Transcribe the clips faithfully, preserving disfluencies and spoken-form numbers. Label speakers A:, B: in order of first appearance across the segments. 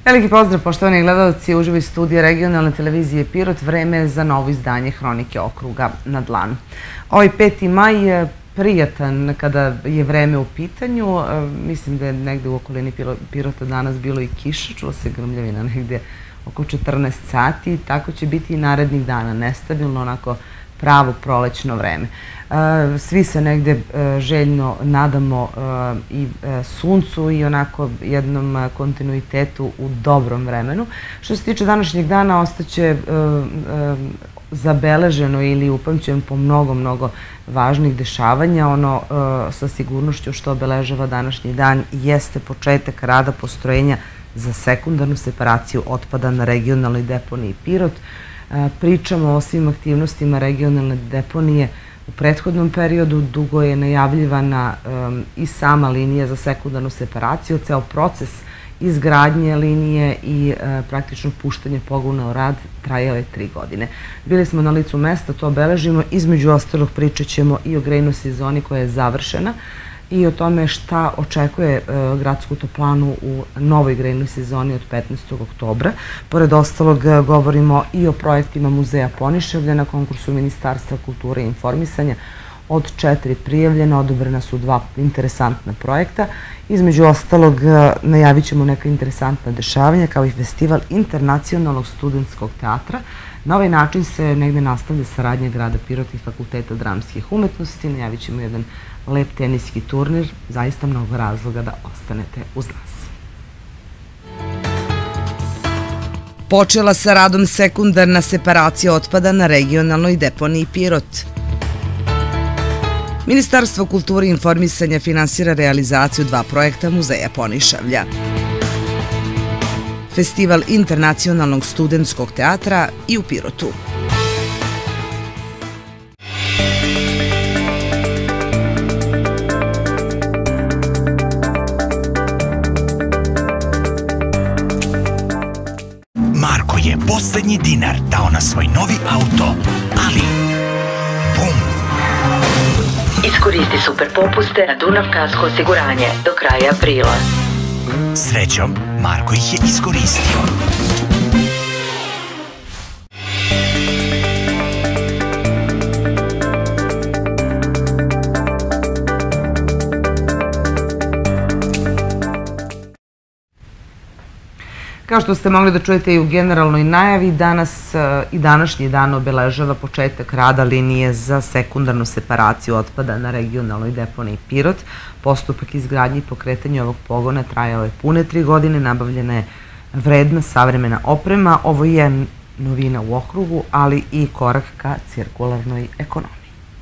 A: Veliki pozdrav, poštovani gledalci, uživo iz studija regionalne televizije Pirot. Vreme je za novo izdanje Hronike okruga na dlanu. Ovaj peti maj je prijatan kada je vreme u pitanju. Mislim da je negde u okolini Pirota danas bilo i kiša, čula se grmljavina negde oko četrnaest sati. Tako će biti i narednih dana, nestabilno, onako pravo prolećno vreme. Svi se negde željno nadamo i suncu i onako jednom kontinuitetu u dobrom vremenu. Što se tiče današnjeg dana, ostaće zabeleženo ili upamćeno po mnogo, mnogo važnih dešavanja. Ono sa sigurnošću što obeležava današnji dan jeste početak rada postrojenja za sekundarnu separaciju otpada na regionalnoj deponiji Pirot. Pričamo o svim aktivnostima regionalne deponije u prethodnom periodu. Dugo je najavljivana i sama linija za sekundarnu separaciju. Ceo proces izgradnje linije i praktično puštanje pogona u rad trajao je tri godine. Bili smo na licu mesta, to obeležimo. Između ostalog pričat ćemo i o grejnoj sezoni koja je završena i o tome šta očekuje gradsku toplanu u novoj grejnoj sezoni od petnaestog oktobra. Pored ostalog govorimo i o projektima Muzeja Ponišavlja na konkursu Ministarstva kulture i informisanja. Od četiri prijavljena odobrena su dva interesantna projekta. Između ostalog najavit ćemo neka interesantna dešavanja kao i festival Internacionalnog studentskog teatra. Na ovaj način se negde nastavlja saradnja grada Pirota i Fakulteta dramskih umetnosti. Najavit ćemo jedan lep teniski turnir, zaista mnogo razloga da ostanete uz nas.
B: Počela sa radom sekundarna separacija otpada na regionalnoj deponiji Pirot. Ministarstvo kulture i informisanja finansira realizaciju dva projekta Muzeja Ponišavlja. Festival Internacionalnog studentskog teatra i u Pirotu.
C: Marko je poslednji dinar dao na svoj novi auto, ali bum!
D: Iskoristi super popuste na Dunav Kasko osiguranje do kraja aprila.
C: Srećom, Marko ih je iskoristio.
A: Kao što ste mogli da čujete i u generalnoj najavi, danas i današnji dan obeležava početak rada linije za sekundarnu separaciju otpada na regionalnoj deponiji Pirot. Postupak izgradnje i pokretanja ovog pogona trajao je pune tri godine, nabavljena je vredna savremena oprema. Ovo je novina u okrugu, ali i korak ka cirkularnoj ekonomiji.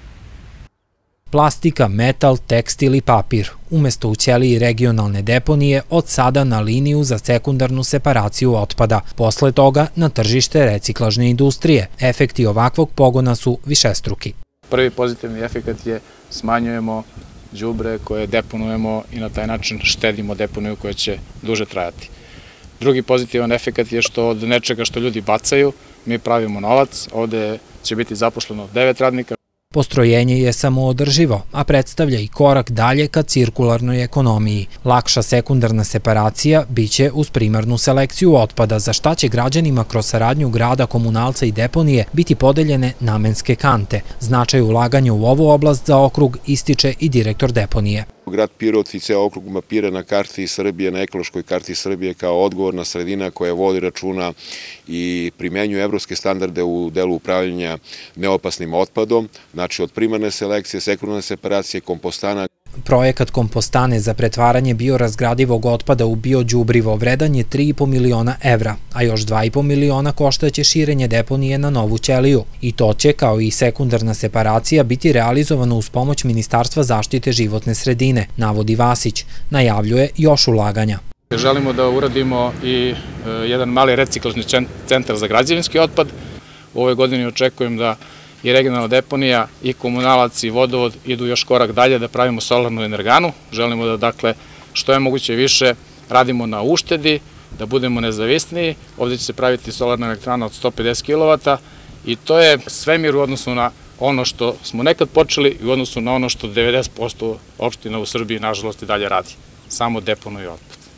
E: Plastika, metal, tekstil i papir, umesto u ćeliji regionalne deponije, od sada na liniju za sekundarnu separaciju otpada, posle toga na tržište reciklažne industrije. Efekti ovakvog pogona su višestruki.
F: Prvi pozitivni efekt je smanjujemo đubre koje deponujemo i na taj način štedimo deponiju koja će duže trajati. Drugi pozitivan efekt je što od nečega što ljudi bacaju mi pravimo novac. Ovde će biti zaposleno devet radnika.
E: Postrojenje je samoodrživo, a predstavlja i korak dalje ka cirkularnoj ekonomiji. Lakša sekundarna separacija biće uz primarnu selekciju otpada, za šta će građanima kroz saradnju grada, komunalca i deponije biti podeljene namenske kante. Značaj ulaganja u ovu oblast za okrug ističe i direktor deponije.
G: Grad Pirot i ceo okrug mapira na karti Srbije, na ekološkoj karti Srbije kao odgovorna sredina koja vodi računa i primenjuje evropske standarde u delu upravljanja neopasnim otpadom, znači od primarne selekcije, sekundarne separacije, kompostana.
E: Projekat kompostane za pretvaranje biorazgradivog otpada u biođubrivo vredan je tri i po miliona evra, a još dva i po miliona koštaće širenje deponije na novu ćeliju. I to će, kao i sekundarna separacija, biti realizovano uz pomoć Ministarstva zaštite životne sredine, navodi Vasić. Najavljuje još ulaganja.
F: Želimo da uradimo i jedan mali reciklažni centar za građevinski otpad. U ovoj godini očekujem da i regionalna deponija i komunalac i vodovod idu još korak dalje da pravimo solarnu energanu. Želimo da, dakle, što je moguće više radimo na uštedi, da budemo nezavisniji. Ovdje će se praviti solarna elektrana od sto pedeset kilovata i to je svemir u odnosu na ono što smo nekad počeli i u odnosu na ono što devedeset posto opština u Srbiji, nažalost, i dalje radi. Samo deponuju otpad.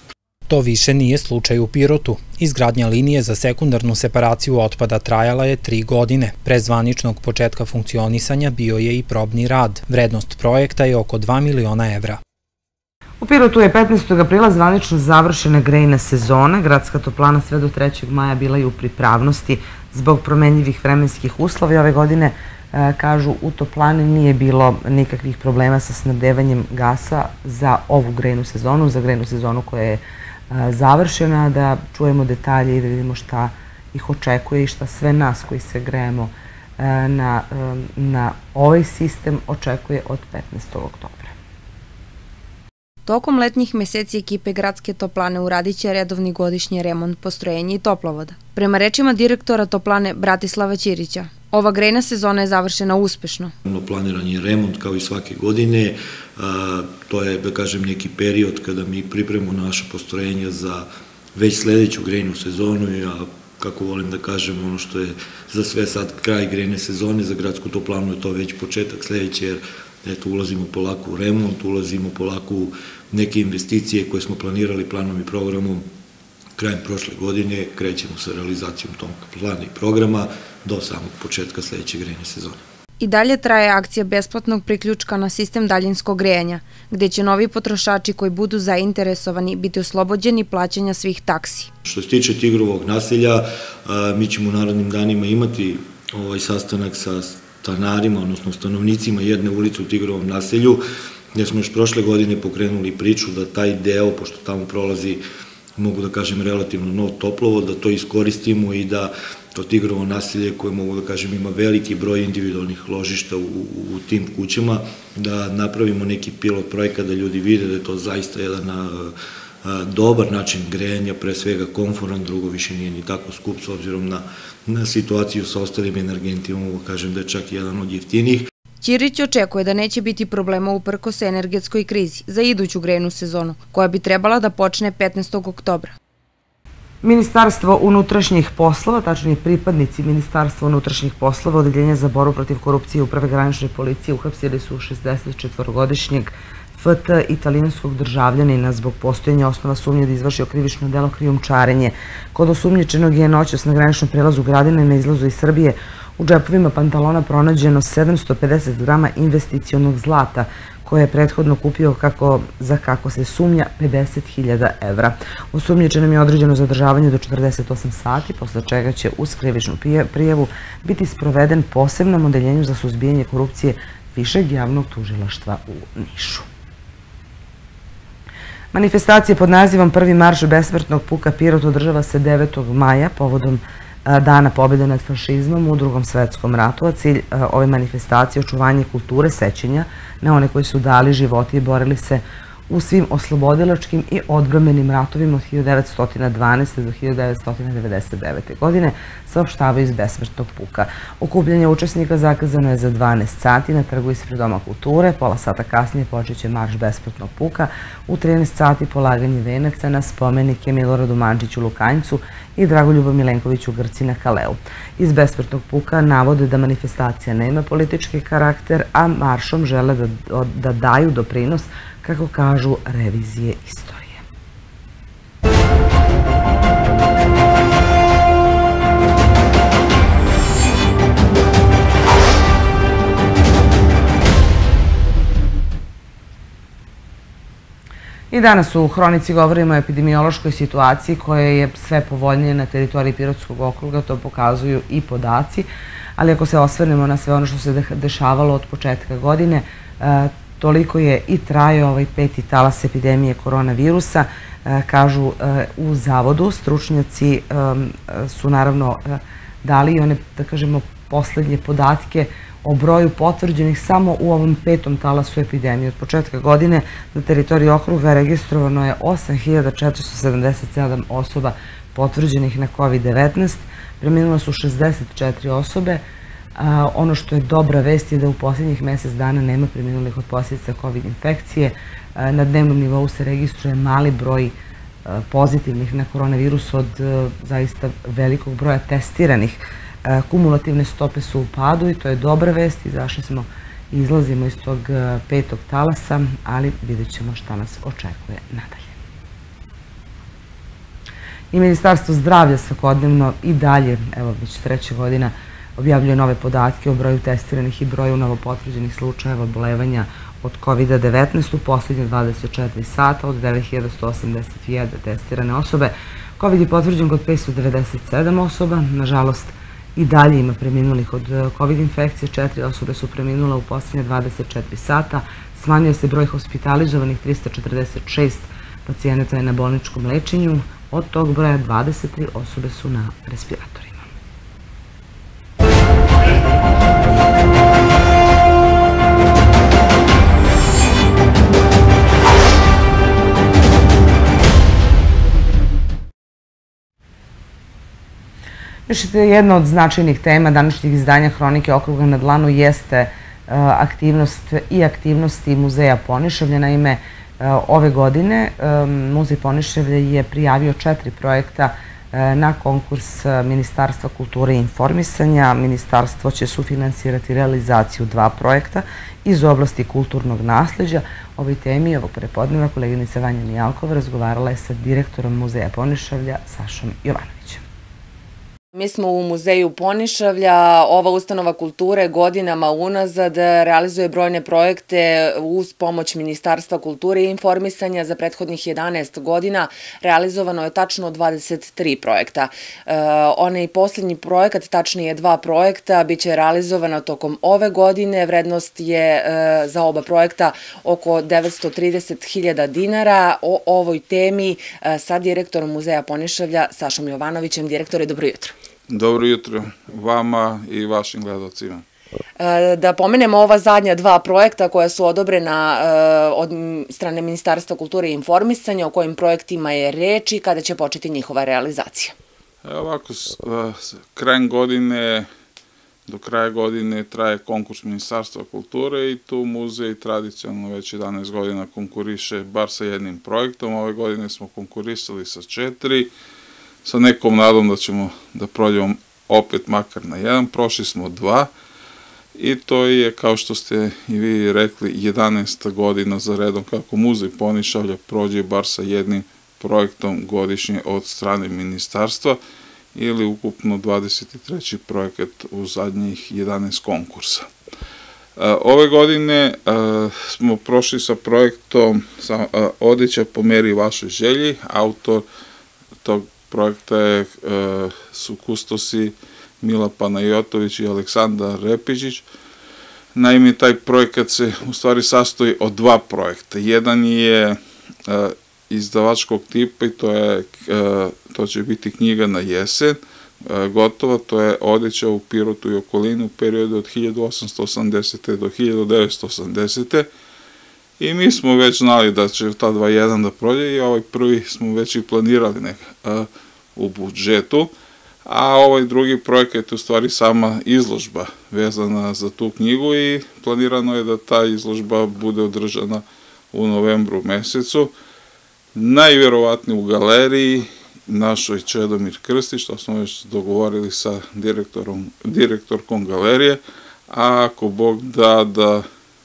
E: To više nije slučaj u Pirotu. Izgradnja linije za sekundarnu separaciju otpada trajala je tri godine. Pre zvaničnog početka funkcionisanja bio je i probni rad. Vrednost projekta je oko dva miliona evra.
A: U Pirotu je petnaestog aprila zvanično završena grejna sezona. Gradska toplana sve do trećeg maja bila je u pripravnosti zbog promenljivih vremenskih uslova. Ove godine, kažu, u toplani nije bilo nikakvih problema sa snabdevanjem gasa za ovu grejnu sezonu, za grejnu sezonu koja je završena, da čujemo detalje i da vidimo šta ih očekuje i šta sve nas koji se grejemo na, na ovaj sistem očekuje od petnaestog oktobra.
H: Tokom letnjih meseci ekipe Gradske toplane uradit će redovni godišnji remont postrojenja i toplovoda. Prema rečima direktora toplane Bratislava Ćirića, ova grejna sezona je završena uspešno.
I: Planiran je remont kao i svake godine. To je, da kažem, neki period kada mi pripremimo naše postrojenja za već sledeću grejnu sezonu, a kako volim da kažem, ono što je za sve sad kraj grejne sezone, za Gradsku toplanu je to već početak sledeće, jer eto, ulazimo polako u remont, ulazimo polako u neke investicije koje smo planirali planom i programom krajem prošle godine, krećemo sa realizacijom tog plana i programa do samog početka sledeće grejne sezone.
H: I dalje traje akcija besplatnog priključka na sistem daljinskog grejanja, gde će novi potrošači koji budu zainteresovani biti oslobođeni plaćanja svih taksi.
I: Što se tiče Tigrovog naselja, mi ćemo u narednim danima imati ovaj sastanak sa stanarima, odnosno stanovnicima jedne ulice u Tigrovom naselju, gde smo još prošle godine pokrenuli priču da taj deo, pošto tamo prolazi, mogu da kažem, relativno nov toplovod, da to iskoristimo i da to Tigrovo naselje koje, mogu da kažem, ima veliki broj individualnih ložišta u, u tim kućama, da napravimo neki pilot projekat da ljudi vide da je to zaista jedan a, a, dobar način grejanja, pre svega konforan, drugo više nije ni tako skup s obzirom na, na situaciju sa ostalim energentima, mogu da kažem da je čak jedan od jeftinijih.
H: Ćirić očekuje da neće biti problema uprkos energetskoj krizi za iduću grejnu sezonu, koja bi trebala da počne petnaestog oktobra.
A: Ministarstvo unutrašnjih poslova, tačnije pripadnici Ministarstva unutrašnjih poslova, Odeljenja za borbu protiv korupcije Uprave granične policije uhapsili su šezdesetčetvorogodišnjeg F T italijanskog državljanina zbog postojanja osnova sumnje da izvršio krivično delo krijumčarenje. Kod osumnjičenog je noćas na graničnom prelazu Gradine na izlazu iz Srbije u džepovima pantalona pronađeno sedamsto pedeset grama investicionog zlata koje je prethodno kupio kako, za kako se sumnja pedeset hiljada evra. Osumnjičenom je određeno zadržavanje do četrdeset osam sati, posle čega će uz krivičnu prijavu biti sproveden posebnom odeljenju za suzbijanje korupcije Višeg javnog tužilaštva u Nišu. Manifestacija pod nazivom Prvi marš besmrtnog puka Pirot održava se devetog maja povodom Dana pobjede nad fašizmom u Drugom svetskom ratu, a cilj ove manifestacije je očuvanje kulture sećanja na one koji su dali živote i borili se u svim oslobodilačkim i odbrambenim ratovima od hiljadu devetsto dvanaeste. do hiljadu devetsto devedeset devete. godine, saopštavaju iz besmrtnog puka. Okupljanje učesnika zakazano je za dvanaest sati na trgu ispred Doma kulture. Pola sata kasnije počeće marš besmrtnog puka. U trinaest sati polaganje venaca na spomenike Miloradu Mandžiću Lukanjcu i Dragoljubu Milenkoviću Grci na Kaleu. Iz besmrtnog puka navode da manifestacija nema politički karakter, a maršom žele da, da daju doprinos, kako kažu, revizije istorije. I danas u Hronici govorimo o epidemiološkoj situaciji koja je sve povoljnije na teritoriji Pirotskog okruga, to pokazuju i podaci, ali ako se osvrnemo na sve ono što se dešavalo od početka godine, toliko je i trajao ovaj peti talas epidemije koronavirusa, kažu u zavodu. Stručnjaci su naravno dali i one, da kažemo, poslednje podatke o broju potvrđenih samo u ovom petom talasu epidemije. Od početka godine na teritoriji okruga registrovano je osam hiljada četiristo sedamdeset sedam osoba potvrđenih na kovid devetnaest, preminule su šezdeset četiri osobe. Ono što je dobra vest je da u posljednjih mesec dana nema preminulih od posljedica covid infekcije. Na dnevnom nivou se registruje mali broj pozitivnih na koronavirus od zaista velikog broja testiranih. Kumulativne stope su u padu i to je dobra vest. Izašli smo i izlazimo iz tog petog talasa, ali vidjet ćemo šta nas očekuje nadalje. I Ministarstvo zdravlja svakodnevno i dalje, evo već treća godina, objavljuje nove podatke o broju testiranih i broju novopotvrđenih slučajeva obolevanja od kovid devetnaest u poslednje dvadeset četiri sata od devet hiljada sto osamdeset jedan testirane osobe. Covid je potvrđen kod petsto devedeset sedam osoba. Nažalost, i dalje ima preminulih od COVID infekcije. Četiri osobe su preminule u poslednje dvadeset četiri sata. Smanjuje se broj hospitalizovanih, trista četrdeset šest pacijenata je na bolničkom lečenju. Od tog broja dvadeset tri osobe su na respiratorima. Još jedna od značajnih tema današnjih izdanja Hronike okruga na dlanu jeste aktivnost i aktivnosti Muzeja Ponišavlje. Naime, ove godine Muzej Ponišavlje je prijavio četiri projekta na konkurs Ministarstva kulture i informisanja. Ministarstvo će sufinansirati realizaciju dva projekta iz oblasti kulturnog nasleđa. O ovoj temi ovog prepodneva koleginica Vanja Mijalkova razgovarala je sa direktorom Muzeja Ponišavlja Sašom Jovanovićem.
J: Mi smo u Muzeju Ponišavlja. Ova ustanova kulture godinama unazad realizuje brojne projekte uz pomoć Ministarstva kulture i informisanja. Za prethodnih jedanaest godina realizovano je tačno dvadeset tri projekta. Onaj posljednji projekat, tačnije dva projekta, bit će realizovano tokom ove godine. Vrednost je za oba projekta oko devetsto trideset hiljada dinara. O ovoj temi sa direktorom Muzeja Ponišavlja Sašom Jovanovićem. Direktore, dobro jutro.
K: Dobro jutro vama i vašim gledalcima.
J: Da pomenemo ova zadnja dva projekta koja su odobrena od strane Ministarstva kulture i informisanja, o kojim projektima je reč i kada će početi njihova realizacija.
K: Ovako, krajem godine, do kraja godine traje konkurs Ministarstva kulture i tu muzej tradicionalno već jedanaest godina konkuriše bar sa jednim projektom. Ove godine smo konkurisali sa četiri, sa nekom nadom da ćemo da prođemo opet makar na jedan. Prošli smo dva i to je, kao što ste i vi rekli, jedanaesta godina za redom kako Muzej Ponišavlja prođe bar sa jednim projektom godišnje od strane ministarstva ili ukupno dvadeset treći projekat u zadnjih jedanaest konkursa. Ove godine smo prošli sa projektom Odeća po meri vašoj želji. Autor tog projekta su kustosi Mila Panajotović i Aleksandar Repičić. Naime, taj projekat se u stvari sastoji od dva projekta. Jedan je izdavačkog tipa i to, je, to će biti knjiga na jesen, gotova, to je Odeća u Pirotu i okolini u periodu od hiljadu osamsto osamdesete. do hiljadu devetsto osamdesete. I mi smo već znali da će ta dva jedan da prođe i ovaj prvi smo već i planirali neka u budžetu, a ovaj drugi projekat je u stvari sama izložba vezana za tu knjigu i planirano je da ta izložba bude održana u novembru mesecu, najvjerovatnije u galeriji našoj Čedomir Krstić, što smo već dogovorili sa direktorom, direktorkom galerije, a ako Bog da da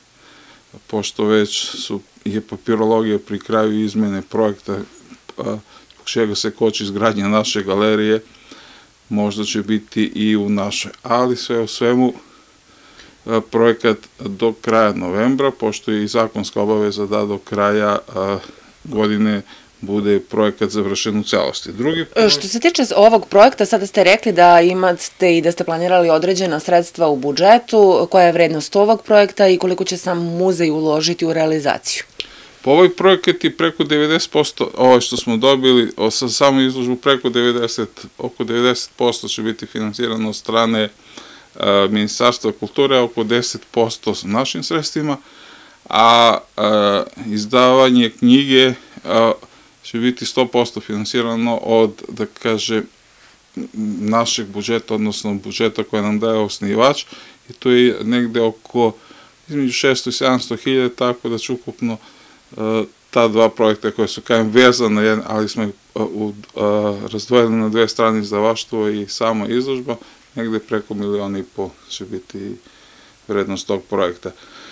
K: pošto već su, je papirologija pri kraju izmene projekta, zbog čega se koči izgradnja naše galerije, možda će biti i u našoj. Ali sve u svemu, projekat do kraja novembra, pošto je i zakonska obaveza da do kraja godine bude projekat završen u celosti. Drugi projekt...
J: Što se tiče ovog projekta, sada ste rekli da imate i da ste planirali određena sredstva u budžetu. Koja je vrednost ovog projekta i koliko će sam muzej uložiti u realizaciju?
K: Po ovoj projekat je preko devedeset posto, ovo što smo dobili, sa samo izložbu preko devedeset, oko devedeset posto će biti finansirano od strane Ministarstva kulture, a oko deset posto sa našim sredstvima, a izdavanje knjige će biti sto posto finansirano od, da kaže, našeg budžeta, odnosno budžeta koje nam daje osnivač, i to je negde oko između šesto i sedamsto hiljada, tako da će ukupno ta dva projekta koje su kajem vezane, ali smo razdvojili na dve strane, izdavaštvo i sama izložba, negde preko miliona i po će biti vrednost tog projekta.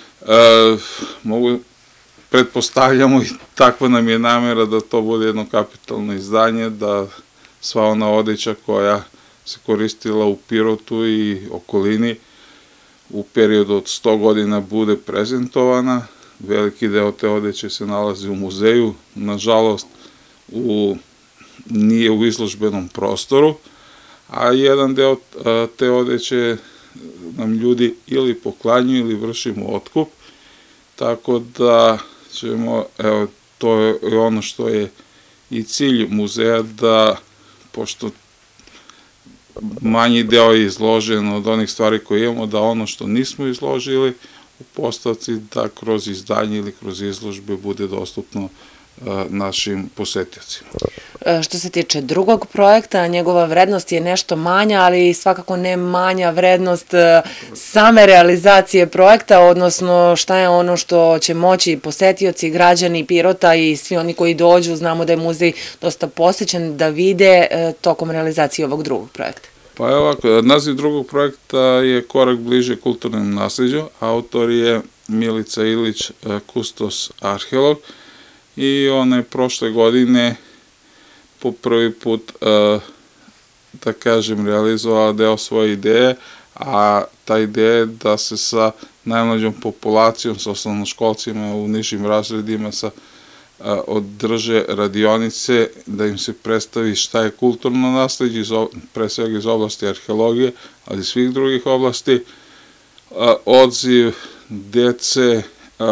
K: Mogu, pretpostavljamo i takva nam je namjera da to bude jedno kapitalno izdanje, da sva ona odeća koja se koristila u Pirotu i okolini u periodu od sto godina bude prezentovana. Veliki deo te odeće se nalazi u muzeju, nažalost u, nije u izložbenom prostoru, a jedan deo te odeće nam ljudi ili poklanjuju ili vršimo otkup, tako da ćemo, evo, to je ono što je i cilj muzeja, da, pošto manji deo je izložen od onih stvari koje imamo, da ono što nismo izložili u postavci, da kroz izdanje ili kroz izložbe bude dostupno našim posetiocima.
J: Što se tiče drugog projekta, njegova vrednost je nešto manja, ali svakako ne manja vrednost same realizacije projekta, odnosno šta je ono što će moći posetioci, građani Pirota i svi oni koji dođu, znamo da je muzej dosta posećen, da vide tokom realizacije ovog drugog projekta.
K: Pa evo ovako, naziv drugog projekta je Korak bliže kulturnom nasleđu, autor je Milica Ilić, kustos arheolog, i ona je prošle godine po prvi put, da kažem, realizovala deo svoje ideje, a ta ideja je da se sa najmlađom populacijom, sa osnovnoškolcima u nižim razredima, održe radionice, da im se predstavi šta je kulturno nasleđe, pre svega iz oblasti arheologije, ali i svih drugih oblasti. Odziv dece,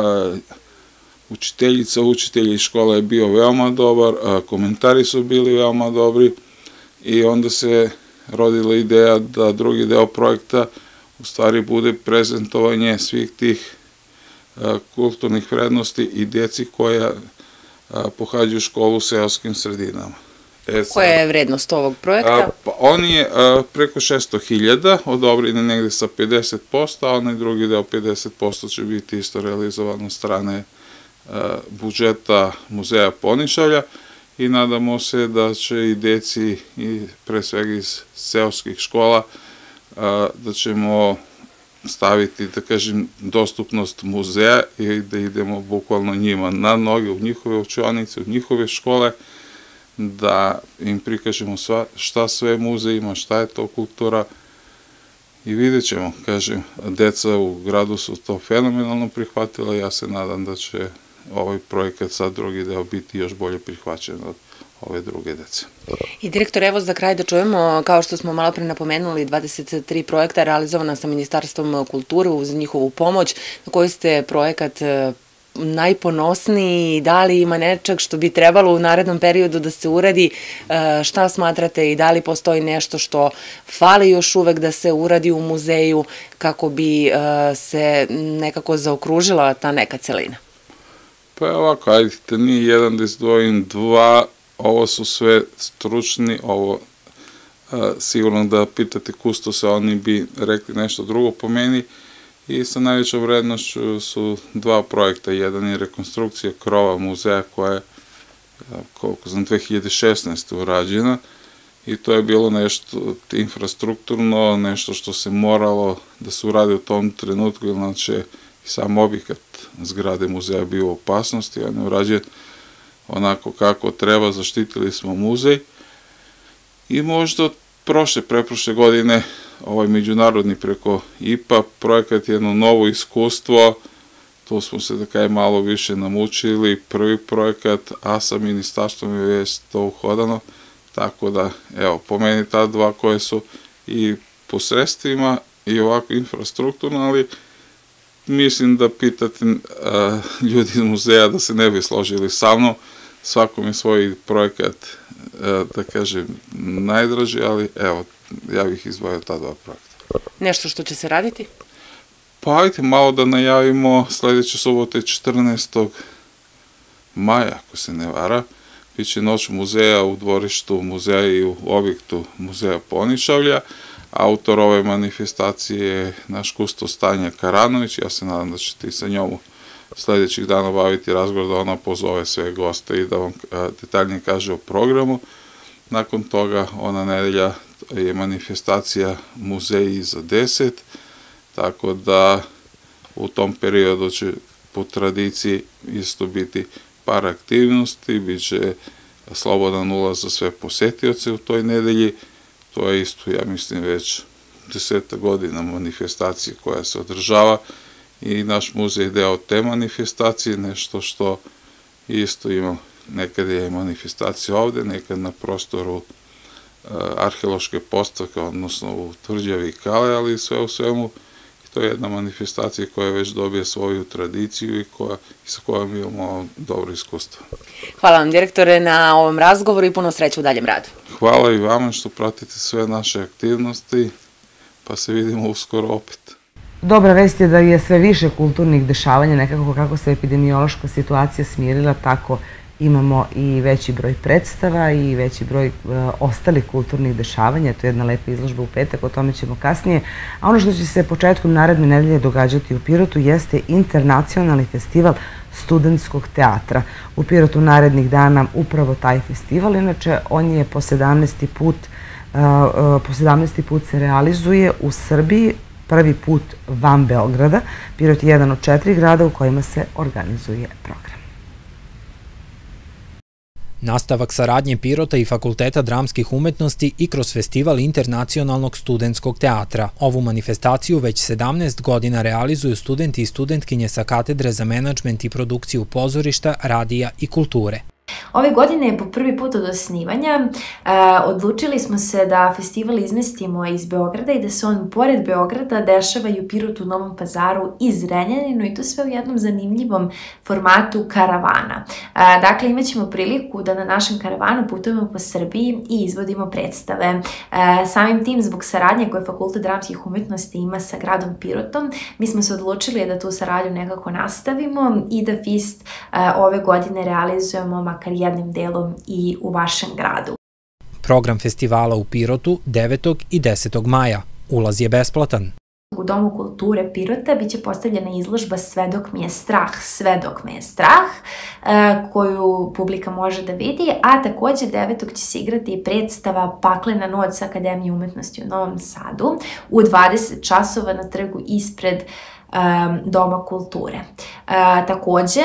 K: učiteljica, učitelji iz škola je bio veoma dobar, komentari su bili veoma dobri i onda se rodila ideja da drugi deo projekta u stvari bude prezentovanje svih tih kulturnih vrednosti i deci koja pohađaju školu u seoskim sredinama.
J: Koja je vrednost ovog projekta?
K: On je preko šesto hiljada, odobren je negde sa pedeset posto, a onaj drugi deo pedeset posto će biti isto realizovan od strane budžeta muzeja Ponišavlja i nadamo se da će i deci, i pre svega iz seoskih škola, da ćemo staviti, da kažem, dostupnost muzeja i da idemo bukvalno njima na noge, u njihove učionice, u njihove škole, da im prikažemo šta sve muzej ima, šta je to kultura i vidjet ćemo, kažem, deca u gradu su to fenomenalno prihvatila, ja se nadam da će ovaj projekat, sad drugi deo, biti još bolje prihvaćen od ove druge dece.
J: I direktor, evo za kraj da čujemo, kao što smo malo pre napomenuli, dvadeset tri projekta realizovana sa Ministarstvom kulture uz njihovu pomoć. Na koji ste projekat najponosniji, da li ima nečeg što bi trebalo u narednom periodu da se uradi, šta smatrate i da li postoji nešto što fali još uvek da se uradi u muzeju kako bi se nekako zaokružila ta neka celina?
K: Pa je ovako, ajdite, nije jedan da izdvojim dva, ovo su sve stručni, ovo sigurno da pitate kustose, oni bi rekli nešto drugo po meni, i sa najvećom vrednošću su dva projekta. Jedan je rekonstrukcija krova muzeja koja je, koliko znam, dve hiljade šesnaeste. urađena i to je bilo nešto infrastrukturno, nešto što se moralo da se uradi u tom trenutku, inače i sam objekat zgrade muzeja bio u opasnosti, on je urađen onako kako treba, zaštitili smo muzej i možda od prošle, preprošle godine ovaj međunarodni preko I P A projekat je jedno novo iskustvo, tu smo se da kaj malo više namučili, prvi projekat, a sa ministarstvom je već to uhodano, tako da, evo, po meni ta dva koje su i po sredstvima i ovako infrastrukturno, ali mislim da pitate ljudi iz muzeja da se ne bi složili sa mnom, svakom je svoj projekat, da kažem, najdraži, ali evo, ja bih izdvojio ta dva projekta.
J: Nešto što će se raditi?
K: Pa ajte malo da najavimo, sledeće subote četrnaestog maja, ako se ne vara, biće noć muzeja u dvorištu muzeja i u objektu muzeja Ponišavlja. Autor ove manifestacije je naš kustos Tanja Karanović, ja se nadam da ćete i sa njom sledećih dana obaviti razgovor, da ona pozove sve goste i da vam detaljnije kaže o programu. Nakon toga, ona nedelja je manifestacija Muzeji za deset, tako da u tom periodu će po tradiciji isto biti par aktivnosti, bit će slobodan ulaz za sve posetioce u toj nedelji. To je isto, ja mislim, već deseta godina manifestacije koja se održava i naš muzej je deo te manifestacije, nešto što isto ima, nekad je manifestacija ovde, nekad na prostoru arheološke postavke, odnosno u Tvrđavi i Kale, ali sve u svemu to je jedna manifestacija koja već dobije svoju tradiciju i sa kojom imamo dobro iskustvo.
J: Hvala vam, direktore, na ovom razgovoru i puno sreće u daljem radu.
K: Hvala i vama što pratite sve naše aktivnosti, pa se vidimo uskoro opet.
A: Dobra vest je da je sve više kulturnih dešavanja, nekako kako se epidemiološka situacija smirila, tako imamo i veći broj predstava i veći broj ostalih kulturnih dešavanja. To je jedna lepa izložba u petak, o tome ćemo kasnije. A ono što će se početkom naredne nedelje događati u Pirotu jeste internacionalni festival studentskog teatra. U Pirotu narednih dana upravo taj festival, inače on je po sedamnaesti put, po sedamnaesti put se realizuje u Srbiji, prvi put van Beograda. Pirot je jedan od četiri grada u kojima se organizuje program.
E: Nastavak saradnje Pirota i Fakulteta dramskih umetnosti i kroz festival internacionalnog studentskog teatra. Ovu manifestaciju već sedamnaest godina realizuju studenti i studentkinje sa katedre za menadžment i produkciju pozorišta, radija i kulture.
L: Ove godine, po prvi put od osnivanja, odlučili smo se da festival izmestimo iz Beograda i da se on pored Beograda dešava i u Pirotu, Novom Pazaru i Zrenjaninu, i to sve u jednom zanimljivom formatu karavana. Dakle, imat ćemo priliku da na našem karavanu putujemo po Srbiji i izvodimo predstave. Samim tim, zbog saradnje koje Fakultet dramskih umetnosti ima sa gradom Pirotom, mi smo se odlučili da tu saradnju nekako nastavimo i da Fist ove godine realizujemo makar jednim delom i u vašem gradu.
E: Program festivala u Pirotu devetog i desetog maja. Ulaz je besplatan.
L: U Domu kulture Pirota biće postavljena izložba Sve dok mi je strah, sve dok me je strah, koju publika može da vidi, a takođe devetog će se igrati i predstava Paklena noć sa Akademije umetnosti u Novom Sadu u dvadeset časova na trgu ispred Doma kulture. Takođe,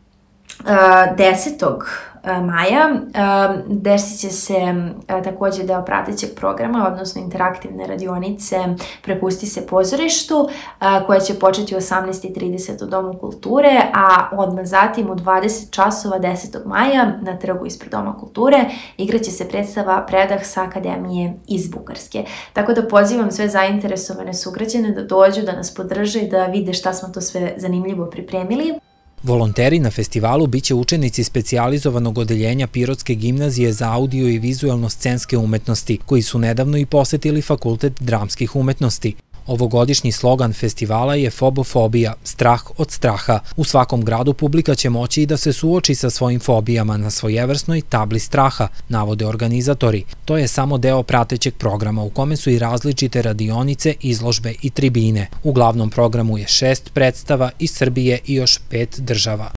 L: desetog maja desit će se takođe deo pratećeg programa, odnosno interaktivne radionice Prepusti se pozorištu, koja će početi u osamnaest i trideset u Domu kulture, a odmah zatim u dvadeset časova desetog maja na trgu ispred Doma kulture igraće se predstava Predah sa Akademije iz Bugarske. Tako da pozivam sve zainteresovane sugrađane da dođu, da nas podrže i da vide šta smo to sve zanimljivo pripremili.
E: Volonteri na festivalu biće učenici specijalizovanog odeljenja Pirotske gimnazije za audio i vizualno-scenske umetnosti, koji su nedavno i posetili Fakultet dramskih umetnosti. Ovogodišnji slogan festivala je Fobofobija, strah od straha. U svakom gradu publika će moći i da se suoči sa svojim fobijama na svojevrsnoj tabli straha, navode organizatori. To je samo deo pratećeg programa u kome su i različite radionice, izložbe i tribine. U glavnom programu je šest predstava iz Srbije i još pet država.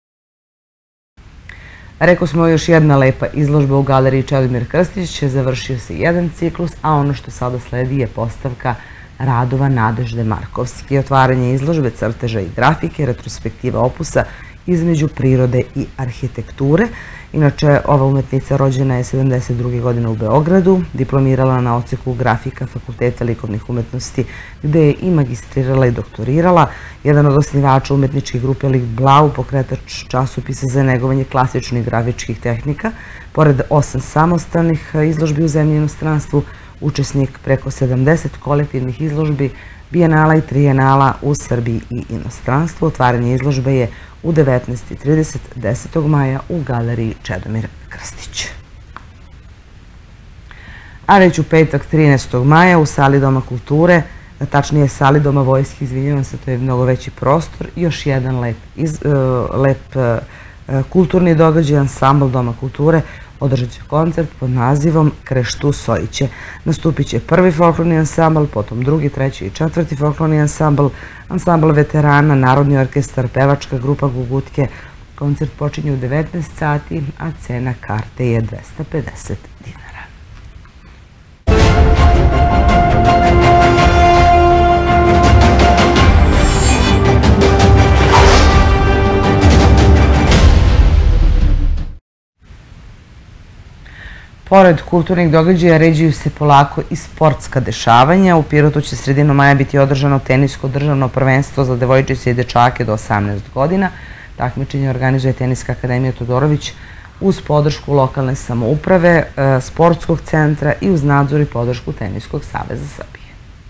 A: Rekao smo, još jedna lepa izložba u galeriji Čedomir Krstić, završio se jedan ciklus, a ono što sada sledi je postavka radova Nadežde Markovski, otvaranje izložbe crteža i grafike, retrospektiva opusa između prirode i arhitekture. Inače, ova umetnica rođena je sedamdeset druge godine u Beogradu, diplomirala na odseku grafika Fakulteta likovnih umetnosti, gde je i magistrirala i doktorirala. Jedan od osnivača umetničke grupe Lik Blau, pokretač časopisa za negovanje klasičnih grafičkih tehnika, pored osam samostalnih izložbi u zemlji i inostranstvu, učesnik preko sedamdeset kolektivnih izložbi, bijenala i trijenala u Srbiji i inostranstvu. Otvaranje izložbe je u devetnaest i trideset desetog maja u galeriji Čedomir Krstić. A već u petak trinaestog maja u sali Doma kulture, tačnije sali Doma vojske, izvinjavam se, to je mnogo veći prostor, još jedan lep kulturni događaj, ansambl Doma kulture održat će koncert pod nazivom Kreštu Sojiće. Nastupit će prvi folklorni ansambl, potom drugi, treći i četvrti folklorni ansambl, ansambl veterana, narodni orkestar, pevačka grupa Gugutke. Koncert počinje u devetnaest sati, a cena karte je dvesta pedeset dinara. Pored kulturnih događaja, ređuju se polako i sportska dešavanja. U Pirotu će sredinom maja biti održano tenisko državno prvenstvo za devojčice i dečake do osamnaest godina. Takmičenje organizuje Teniska akademija Todorović uz podršku lokalne samouprave, sportskog centra i uz nadzor i podršku Teniskog saveza Srbije.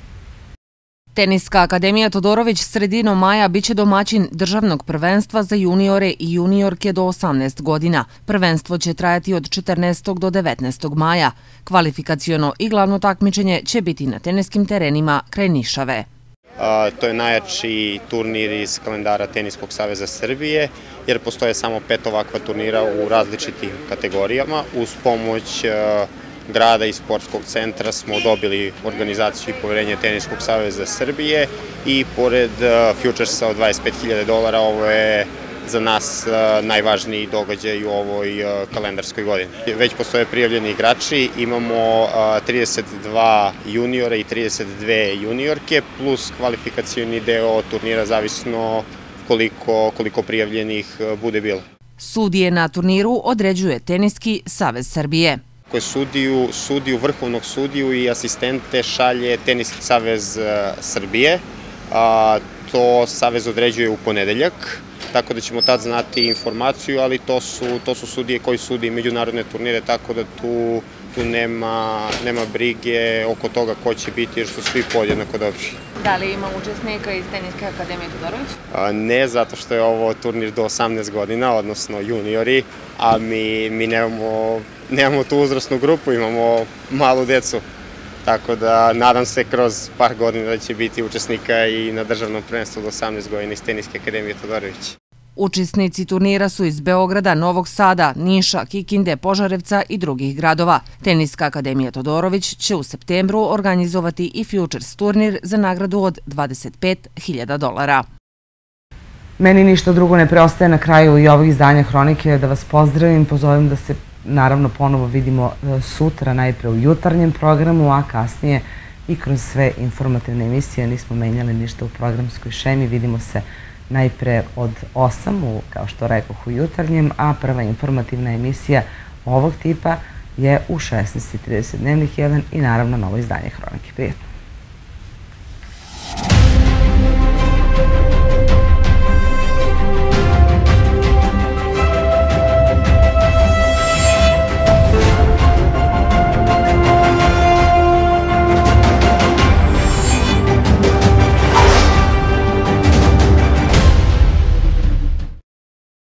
J: Teniska akademija Todorović sredinom maja biće domaćin državnog prvenstva za juniore i juniorke do osamnaest godina. Prvenstvo će trajati od četrnaestog do devetnaestog maja. Kvalifikaciono i glavno takmičenje će biti na teniskim terenima kraj Nišave.
M: To je najjači turnir iz kalendara Teniskog saveza Srbije, jer postoje samo pet ovakva turnira u različitim kategorijama. Uz pomoć grada i sportskog centra smo dobili organizaciju i poverenje Teniskog saveza Srbije i pored Futuresa od dvadeset pet hiljada dolara ovo je za nas najvažniji događaj u ovoj kalendarskoj godini. Već postoje prijavljeni igrači, imamo trideset dva juniora i trideset dve juniorke plus kvalifikacioni deo turnira zavisno koliko, koliko prijavljenih bude bilo.
J: Sudije na turniru određuje Teniski savez Srbije.
M: Koje sudiju, sudiju, vrhovnog sudiju i asistente šalje Teniski savez Srbije. A, to savez određuje u ponedeljak, tako da ćemo tad znati informaciju, ali to su, to su sudije koji sudi međunarodne turnire, tako da tu, tu nema, nema brige oko toga ko će biti, jer su svi podjednako dobri.
J: Da li ima učesnika iz Teniske akademije Todorović?
M: A, ne, zato što je ovo turnir do osamnaest godina, odnosno juniori, a mi, mi nemamo, nemamo tu uzrasnu grupu, imamo malu decu. Tako da nadam se kroz par godina da će biti učesnika i na državnom prvenstvu do osamnaest godina iz Teniske akademije Todorović.
J: Učesnici turnira su iz Beograda, Novog Sada, Niša, Kikinde, Požarevca i drugih gradova. Teniska akademija Todorović će u septembru organizovati i Futures turnir za nagradu od dvadeset pet hiljada dolara.
A: Meni ništa drugo ne preostaje na kraju i ovog izdanja Hronike da vas pozdravim, pozovem da se naravno ponovo vidimo sutra, najpre u jutarnjem programu, a kasnije i kroz sve informativne emisije. Nismo menjali ništa u programskoj šemi, vidimo se najpre od osam, kao što rekoh, u jutarnjem, a prva informativna emisija ovog tipa je u šesnaest i trideset dnevnih jedan i naravno novo izdanje Hronike. Prijetno!